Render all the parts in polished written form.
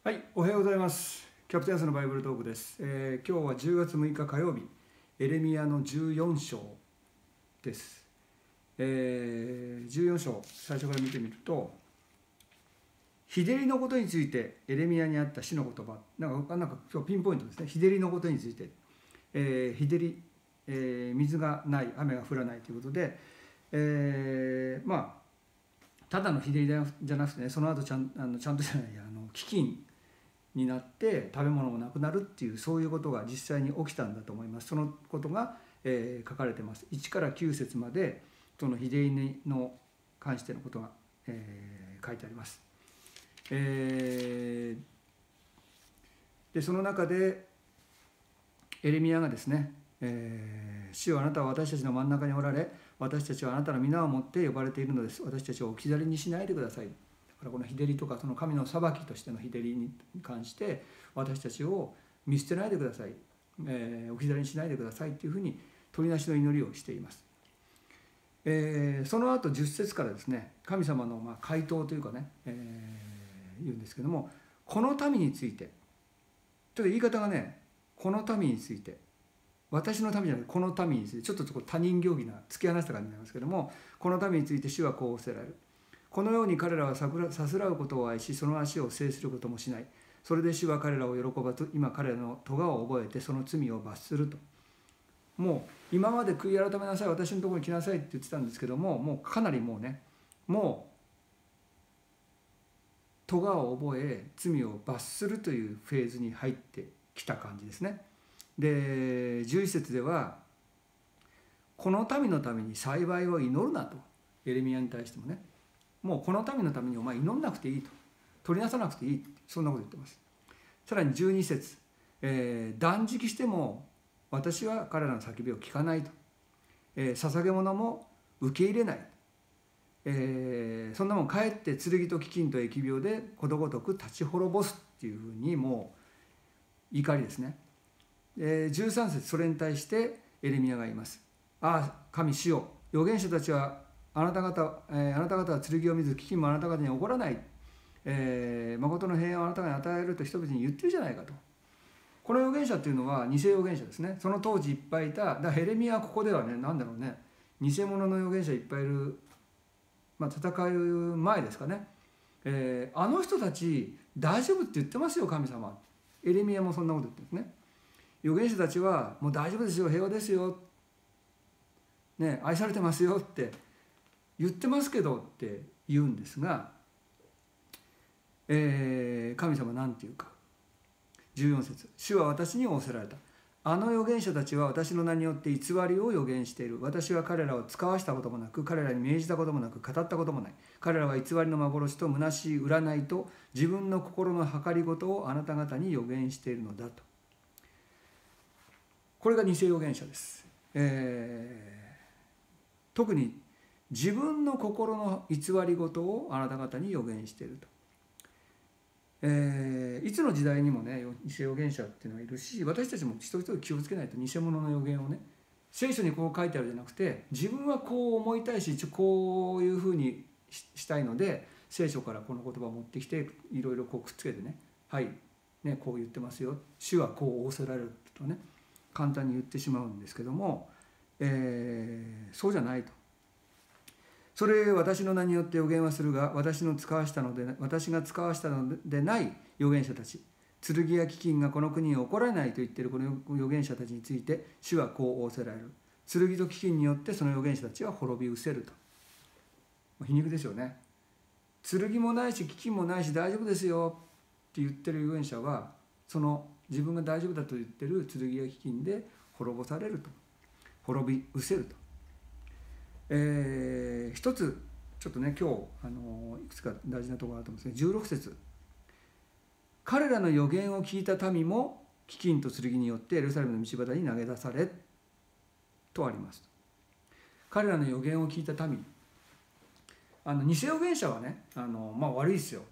はい、おはようございます。キャプテンアスのバイブルトークです。今日は10月6日火曜日、エレミヤの14章です。14章、最初から見てみると、日照りのことについてエレミヤにあった主の言葉、なんか今日ピンポイントですね、日照りのことについて、日照り、水がない、雨が降らないということで、ただの日照りじゃなくてね、その後ちゃんとじゃない飢饉になって食べ物もなくなるっていうそういうことが実際に起きたんだと思います。そのことが、書かれています。1から9節までその日照りの関してのことが、書いてあります。でその中でエレミヤがですね、主よあなたは私たちの真ん中におられ、私たちはあなたの皆をもって呼ばれているのです。私たちを置き去りにしないでください。だからこの日照りとかその神の裁きとしての日照りに関して私たちを見捨てないでください、置き去りにしないでくださいというふうに取りなしの祈りをしています。その後10節からですね、神様の回答というかね、言うんですけども、この民についてちょっと言い方がね、この民について、私の民じゃなくてこの民について、ちょっと他人行儀な突き放した感じになりますけども、この民について主はこうおっしゃられる。このように彼らはさすらうことを愛し、その足を制することもしない。それで主は彼らを喜ばず、今彼らの咎を覚えてその罪を罰すると。もう今まで悔い改めなさい、私のところに来なさいって言ってたんですけども、もうかなりもうね、もう咎を覚え罪を罰するというフェーズに入ってきた感じですね。で11節では、この民のために幸いを祈るなと、エレミヤに対してもね、もうこの民のためにお前祈んなくていいと、取りなさなくていい、そんなこと言ってます。さらに12節、断食しても私は彼らの叫びを聞かないと、捧げ物も受け入れない、そんなもんかえって剣と飢饉と疫病でことごとく立ち滅ぼすっていうふうに、もう怒りですね。13節、それに対してエレミヤが言います。ああ神主よ、預言者たちはあなた方は剣を見ず飢饉もあなた方に起こらない、誠の平安をあなた方に与えると人々に言ってるじゃないかと。この預言者っていうのは偽預言者ですね。その当時いっぱいいた、エレミヤはここではね、なんだろうね、偽物の預言者いっぱいいる、戦う前ですかね、あの人たち大丈夫って言ってますよ神様。エレミヤもそんなこと言ってるんですね。預言者たちはもう大丈夫ですよ、平和ですよ、ね、愛されてますよって言ってますけどって言うんですが、神様なんていうか、14節、主は私に仰せられた。あの預言者たちは私の名によって偽りを預言している。私は彼らを使わしたこともなく、彼らに命じたこともなく、語ったこともない。彼らは偽りの幻と虚しい占いと自分の心の計りごとをあなた方に預言しているのだと。これが偽預言者です。特に自分の心の偽りごとをあなた方に預言していると。いつの時代にもね、偽預言者っていうのがいるし、私たちも一人一人気をつけないと、偽物の預言をね、聖書にこう書いてあるじゃなくて、自分はこう思いたいし、こういうふうにしたいので、聖書からこの言葉を持ってきて、いろいろこうくっつけてね、はいね、こう言ってますよ、主はこう仰せられるとね、簡単に言ってしまうんですけども、そうじゃないと。それ私の名によって預言はするが、私が使わしたのでない預言者たち、剣や飢饉がこの国に起こらないと言っているこの預言者たちについて、主はこう仰せられる。剣と飢饉によってその預言者たちは滅び失せると。皮肉ですよね。剣もないし飢饉もないし大丈夫ですよって言ってる預言者は、その自分が大丈夫だと言ってる剣や飢饉で滅ぼされると、滅び失せると。一つちょっとね、今日いくつか大事なところがあると思うんですけど、16節、彼らの預言を聞いた民も飢饉と剣によってエルサレムの道端に投げ出されとあります。彼らの預言を聞いた民、偽預言者はね、悪いですよ。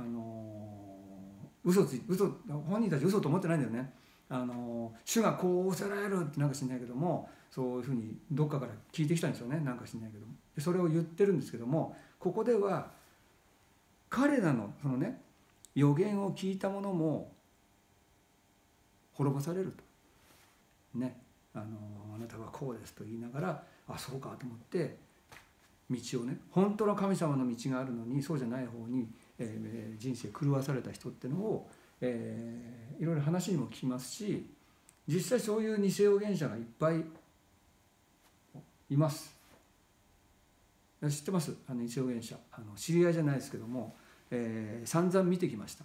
本人たち嘘と思ってないんだよね。主がこう仰せられるってなんか知んないけども、そういうふうにどっかから聞いてきたんですよね、なんか知んないけども。それを言ってるんですけども、ここでは彼らのそのね、 預言を聞いた者も滅ぼされるとね、あなたはこうですと言いながら、あ、そうかと思って道をね、本当の神様の道があるのにそうじゃない方に、人生狂わされた人ってのを、いろいろ話にも聞きますし、実際そういう偽預言者がいっぱいいます。知ってます？偽預言者、知り合いじゃないですけども、散々見てきました。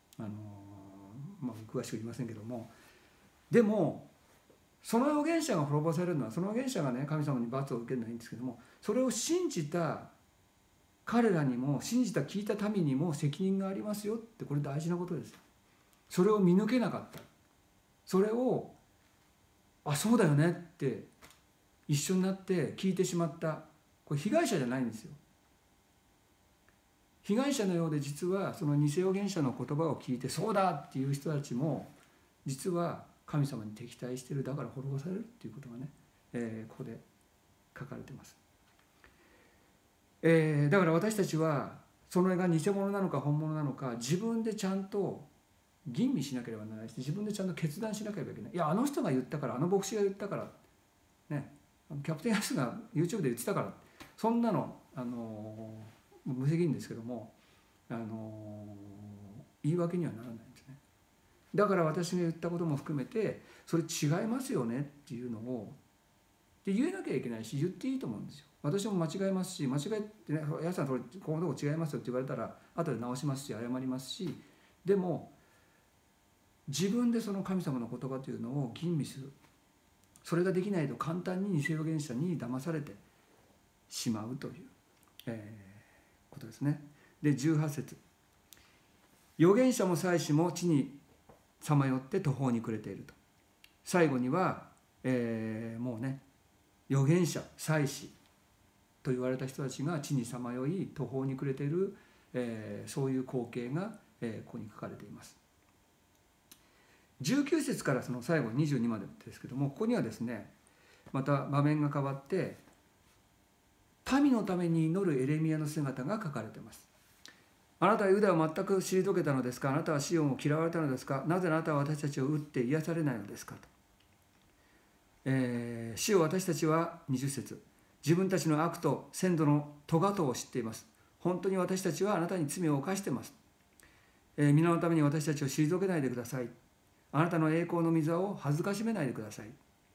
詳しく言いませんけども、でもその預言者が滅ぼされるのは、その預言者がね、神様に罰を受けるのはいいんですけども、それを信じた彼らにも、信じた聞いた民にも責任がありますよって、これ大事なことですよ。それを見抜けなかった、それをあ、そうだよねって一緒になって聞いてしまった、これ被害者じゃないんですよ。被害者のようで、実はその偽預言者の言葉を聞いてそうだっていう人たちも実は神様に敵対している、だから滅ぼされるっていうことがね、ここで書かれています。だから私たちはそれが偽物なのか本物なのか、自分でちゃんと吟味しなければならないし、自分でちゃんと決断しなければいけない。いや、あの人が言ったから、あの牧師が言ったからね、キャプテンヤスが YouTube で言ってたから、そんなの無責任ですけども、言い訳にはならないんですね。だから私が言ったことも含めて、それ違いますよねっていうのをで言えなきゃいけないし、言っていいと思うんですよ。私も間違えますし、間違えてね、やさんこのとこ違いますよって言われたら後で直しますし、謝りますし、でも自分でその神様の言葉というのを吟味する、それができないと簡単に偽預言者に騙されてしまうという、ことですね。で18節、預言者も祭司も地にさまよって途方に暮れていると。最後には、もうね、預言者祭司と言われた人たちが地にさまよい途方に暮れている、そういう光景が、ここに書かれています。19節からその最後22までですけども、ここにはですね、また場面が変わって民のために祈るエレミヤの姿が書かれています。あなたはユダを全く退けたのですか？あなたはシオンを嫌われたのですか？なぜあなたは私たちを打って癒されないのですかと。主よ、私たちは20節、自分たちの悪と先祖の咎とを知っています。本当に私たちはあなたに罪を犯しています。皆のために私たちを退けないでください。あなたの栄光の御座を恥ずかしめないでください。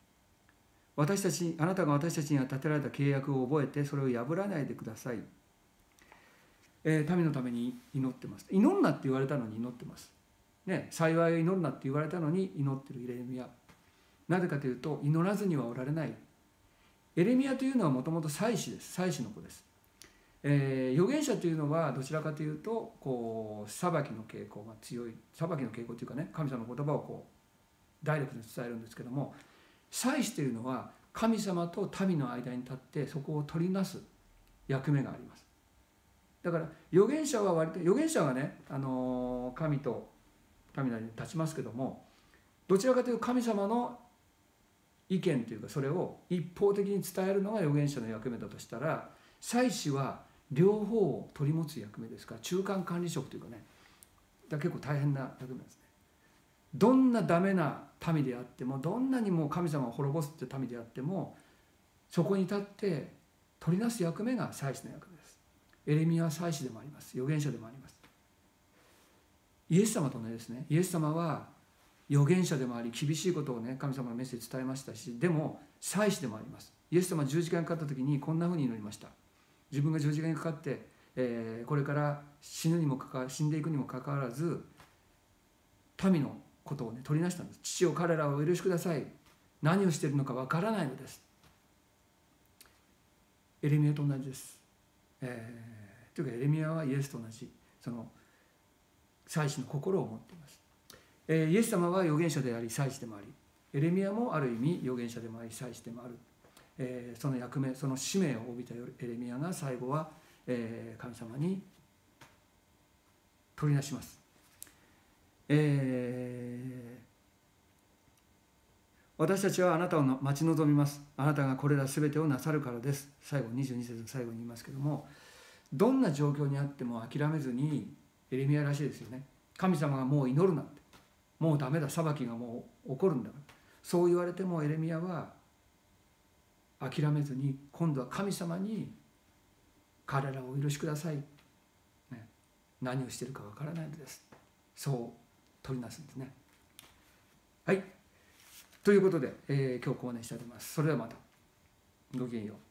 あなたが私たちには立てられた契約を覚えて、それを破らないでください。民のために祈ってます。祈るなって言われたのに祈ってます。ね、幸いを祈るなって言われたのに祈ってるエレミヤ。なぜかというと、祈らずにはおられない。エレミヤというのはもともと祭司です。祭司の子です。預言者というのはどちらかというと裁きの傾向が強い、裁きの傾向というかね、神様の言葉をダイレクトに伝えるんですけども、祭司というのは神様と民の間に立ってそこを取りなす役目があります。だから預言者は預言者はね、神と民の間に立ちますけども、どちらかというと神様の意見というか、それを一方的に伝えるのが預言者の役目だとしたら、祭司は両方を取り持つ役目ですから、中間管理職というかね、だから結構大変な役目ですね。どんなダメな民であっても、どんなにも神様を滅ぼすって民であっても、そこに立って取りなす役目が祭司の役目です。エレミヤは祭司でもあります。預言者でもあります。イエス様と同じですね。イエス様は預言者でもあり、厳しいことをね、神様のメッセージ伝えましたし、でも祭司でもあります。イエス様は十字架にかかった時にこんなふうに祈りました。自分が十字架にかかって、これから死んでいくにもかかわらず、民のことをね、取りなしたんです。父を彼らをお許しください。何をしているのかわからないのです。エレミヤと同じです。というかエレミヤはイエスと同じ、その祭司の心を持っています。イエス様は預言者であり祭司でもあり、エレミヤもある意味預言者でもあり祭司でもある。その役目、その使命を帯びたエレミヤが最後は、神様に取りなします。私たちはあなたを待ち望みます。あなたがこれらすべてをなさるからです。最後22節最後に言いますけども、どんな状況にあっても諦めずに、エレミヤらしいですよね、 神様がもう祈るなんて、もうダメだ、裁きがもう起こるんだから、そう言われてもエレミヤは諦めずに、今度は神様に彼らをお許しください、ね、何をしているかわからないのです、そう取りなすんですね。はい、ということで、今日ここまでしたいと思います。それではまた。ごきげんよう。